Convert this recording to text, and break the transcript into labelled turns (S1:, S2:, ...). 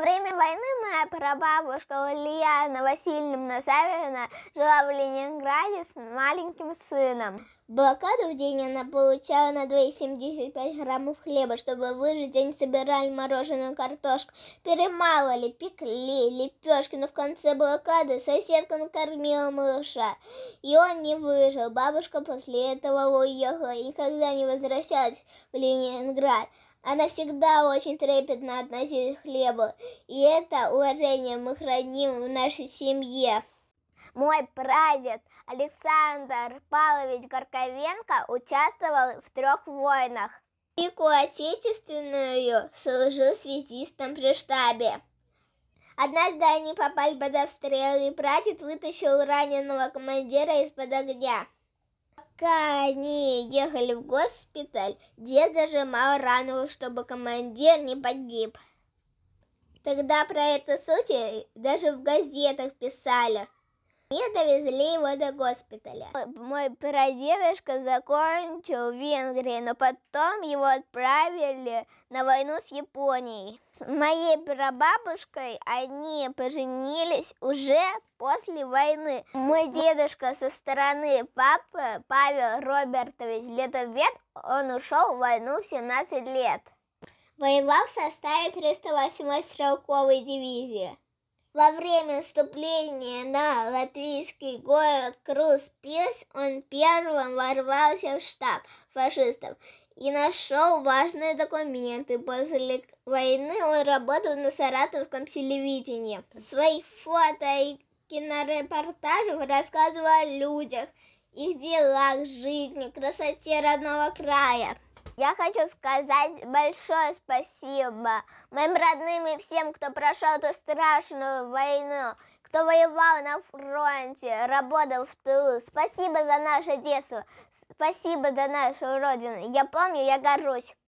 S1: Во время войны моя прабабушка Ульяна Васильевна Савина жила в Ленинграде с маленьким сыном. В блокаду в день она получала на 2,75 граммов хлеба. Чтобы выжить, они собирали мороженую картошку, перемалывали, пекли лепешки, но в конце блокады соседка накормила малыша, и он не выжил. Бабушка после этого уехала и никогда не возвращалась в Ленинград. Она всегда очень трепетно относилась к хлебу, и это уважение мы храним в нашей семье. Мой прадед Александр Павлович Горковенко участвовал в 3 войнах. Великую Отечественную служил связистом при штабе. Однажды они попали под обстрел, и прадед вытащил раненого командира из-под огня. Пока они ехали в госпиталь, дед зажимал рану, чтобы командир не погиб. Тогда про этот случай даже в газетах писали. И довезли его до госпиталя. Мой прадедушка закончил в Венгрии, но потом его отправили на войну с Японией. С моей прабабушкой они поженились уже после войны. Мой дедушка со стороны папы, Павел Робертович Летовед, он ушел в войну в 17 лет. Воевал в составе 308-й стрелковой дивизии. Во время наступления на латвийский город Крус-Пилс он первым ворвался в штаб фашистов и нашел важные документы. После войны он работал на саратовском телевидении. В своих фото и кинорепортажах рассказывал о людях, их делах, жизни, красоте родного края. Я хочу сказать большое спасибо моим родным и всем, кто прошел эту страшную войну, кто воевал на фронте, работал в тылу. Спасибо за наше детство, спасибо за нашу родину. Я помню, я горжусь.